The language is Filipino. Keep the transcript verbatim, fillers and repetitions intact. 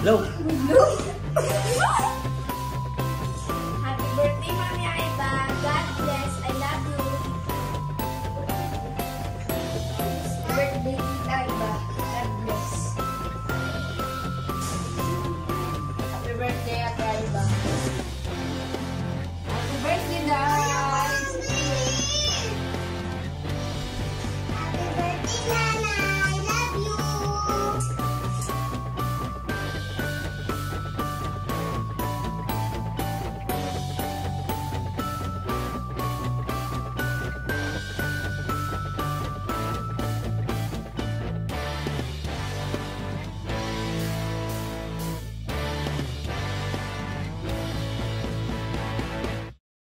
Low. Happy birthday, Mami Aiba. God bless. I love you. Birthday, Tita Aiba. God bless. Happy birthday, Ate Aiba. Happy birthday, guys. Happy birthday,